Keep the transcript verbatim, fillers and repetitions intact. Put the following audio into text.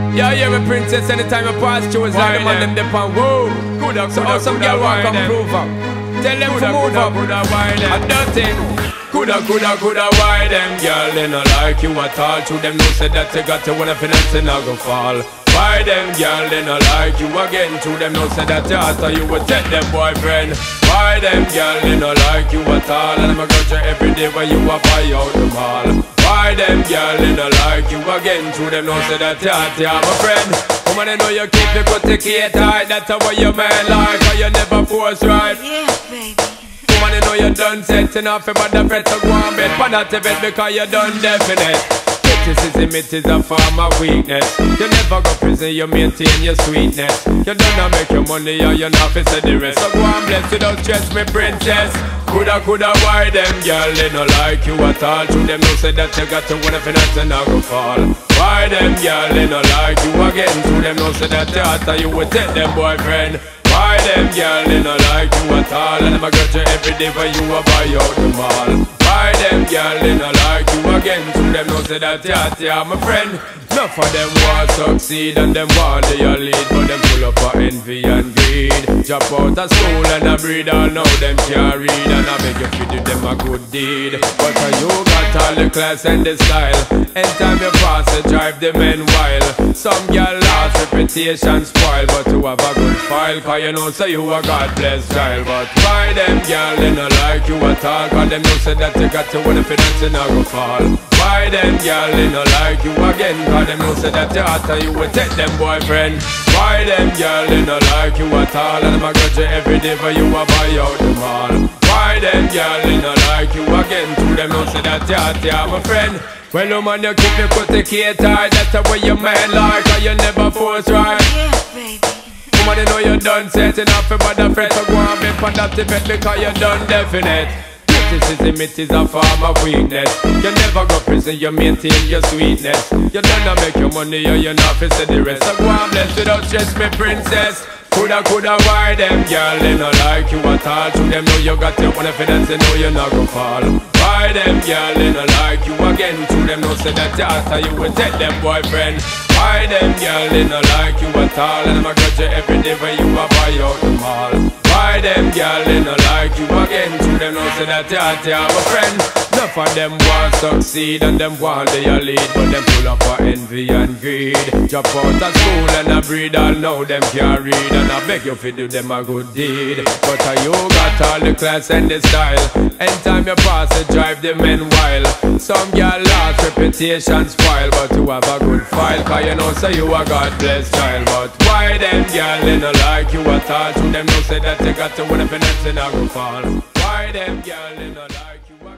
Yeah, yeah, my princess, anytime I pass through, it's like the man them dip on, whoa. So how some girl want come prove up. Tell them to move up, and nothing. Coulda, coulda, coulda, why them girl, they not like you at all. To them know say that you got to wanna finance and not go fall. Why them girl, they not like you again. To them know say that you after you would take them boyfriend. Why them girl, they not like you at all. And I'm a got you every day when you a buy out the mall. Why them girl, they not like you again. To them know say that you after I'm a friend. Come on, I know you keep the cut the key tight. That's how your man like, or you never force right. Yeah, baby. Woman, you know you done setting off about the fret, so go on bed for that event because you done definite. Criticism, it is a form of weakness. You never go prison, you maintain your sweetness. You don't know make your money or you're not for the rest. So go on bless without stress, me princess. Coulda, coulda, why them girl, they no like you at all. To them no say that you got to wanna finance and not go fall. Why them girl, they no like you again. To them no say that you after you would take them boyfriend. Why them girl, they not like you at all. And I'ma got you every day when you a buy out the mall. Why them girl, they not like you again. To them no say that you are my friend. Enough of them want succeed and them want they a lead. But them full up of envy and greed. Drop out of school and a breed all now them can't read. And I beg you to do them a good deed. But uh, you got all the class and the style. Anytime you pass it drive the men wild. Some girl lost reputation spoil. But you have a good file. Cause you know say you a God blessed child. But why them girl they not like you at all. Cause them know say that you got to wanna finance and not go fall. Why them girl they not like you again. Cause them know say that you after you would take them boyfriend. Why them girl they not like you at all. And I'ma got you every day for you a buy out the mall. Why them girl they not like you again. To them know say that you after I'm a friend. Well, no man, you keep me cut the key tight. That's the way your man like. Cause you never force right. Yeah, baby. Woman, you know you done setting off about the fret. So go on me for that event because you done definite. Criticism, it is a form of weakness. You never go prison, you maintain your sweetness. You don't know make your money or you're not for the rest. So go on bless without stress, me princess. Coulda, coulda, why them girl, they not like you at all. To them know you got your money finance, they know you not go fall. Why them girl, they not like you again. To them know say that after you would take them boyfriend. Why them girl, they not like you at all. And I'ma got you every day when you a buy out the mall. Why them girl, they not like you again. To them know say that you have a friend. Enough of them want succeed and them want they a lead. But them full up of envy and greed. Drop out of school and a breed all now them can't read. And I beg you to do them a good deed. But uh, you got all the class and the style. Anytime you pass it drive the men wild. Some girl lost reputation spoil. But you have a good file. Cause you know say you a God blessed child. But why them girl they not like you at all. To them know say that you got to win up and that's not go fall. Why them girl they not like you.